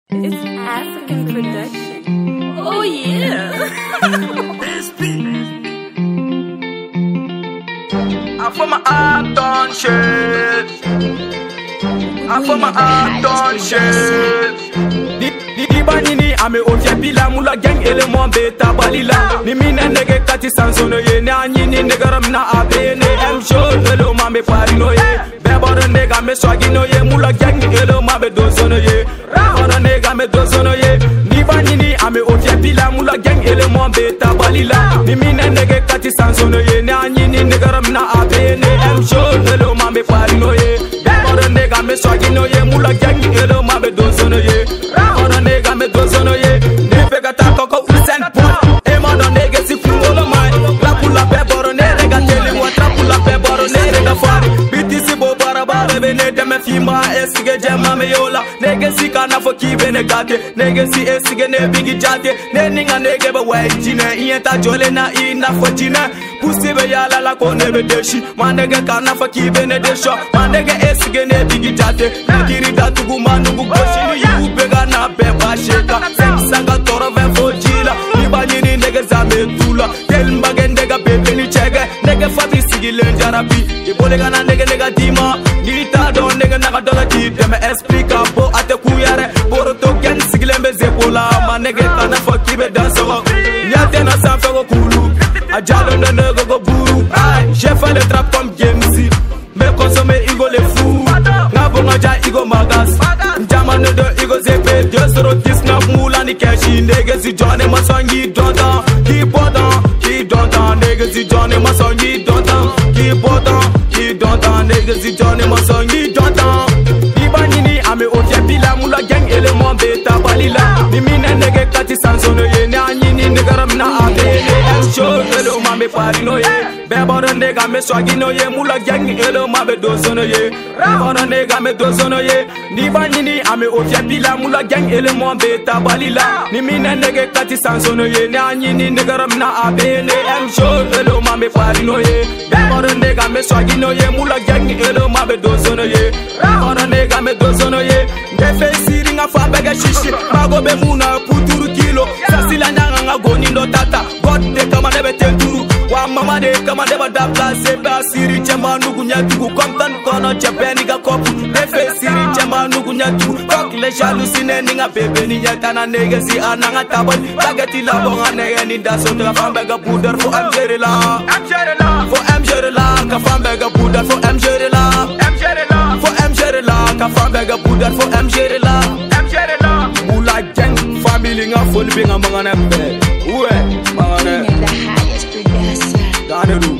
It's African production. Oh yeah. I'm from my Uptown shit. I'm from my Uptown shit. Di banini ame ofia bila mula gang element beta balila. Ni mina nege kati sansono ye ni anyini negaram na abene. M show elo mame parino ye. Bebora nega me swagino ye mula gang elo mabe dozono ye. Rahora nega me dozono ye. Ni banini ame ofia bila mula gang element beta balila. Ni mina nege kati sansono ye ni anyini negaram na abene. M show elo mame parino ye. Bebora nega me swagino ye mula gang elo mabe dozono ye. Rahora nega me dozono ye. Nefe gata koko usen boy. Ema don nega si fuolo mai. La pula bebora nega teli wa trapula bebora nega fari. Biti si bo barabara bene deme fima esige jema me yola. Nega si kana fo kibe negate. Nega si esige ne bigi jate. Ne ninga nega be wai jine. Ienta jole na ina fo jine. Pusi be yala la ko nebe deshi. Manega kana fo kibe ne desho. Manega esige ne bigi jate. Ne diri datu gumanugu goshi ni yu bega na beba sheka. Sanga toro ve fo jila. Iba nini nega zame tula. Tel mbage nega bebe ni chege. Nega fati sigi lenjarabi. Ibole gana nega dima. Nita don nega naga doga ki. Deme explica bo ate kuyare. Boro to gen sigi lembe zepola. Ma nega kana fo kibe danso. Nyate na sanfe go kulu. Ajalo nega go buru. J'ai fait le trap comme Gamesy. Me consommer igo le fou. Ngabo ngaja igo magas. Jamano do igo zepe. Diosoro tisna mula ni keshi. Nega si Johnny masongi dontan. Keep on, niggas si Johnny masongi dontan. Keep on, niggas si Johnny masongi dontan. Ibanini ame ofia bila mula gang element beta balila. Ni mine nege kati sansono ye. Ni anyini negaram na abene. M show elo mame parino ye. Bebora nega me swagino ye. Mula gang elo mabe dozono ye. Rahora nega me dozono ye. Ni banini ame ofia bila mula gang element beta balila. Ni mine nege kati sansono ye. Ni anyini negaram na abene. M show elo mame parino ye. Bebora nega me swagino ye. Mula gang elo mabe dozono ye. Rahora nega me dozono ye. Ndefe siri nga fa bega shishi. Mago be muna puturu kilo. Sasila nyanga nga goni ndo tata. God de kama nebe tenturu. Wa mama de kama neba da place. Ba siri chema nugu nyatugu. Komtan kono chepe niga kopu. Ndefe siri chema nugu nyatugu. Kok le jalusine ninga bebe ni nyatana nege si ananga tabal. Bagati la bonga nege ni daso. Ka fa bega puder fo MJRela. Fo MJRela. Ka fa bega puder fo MJRela. Fo MJRela. Ka fa bega puder fo MJRela. Mula gang family nga full binga mangana be. Uwe mangana. The highest producer. Danu.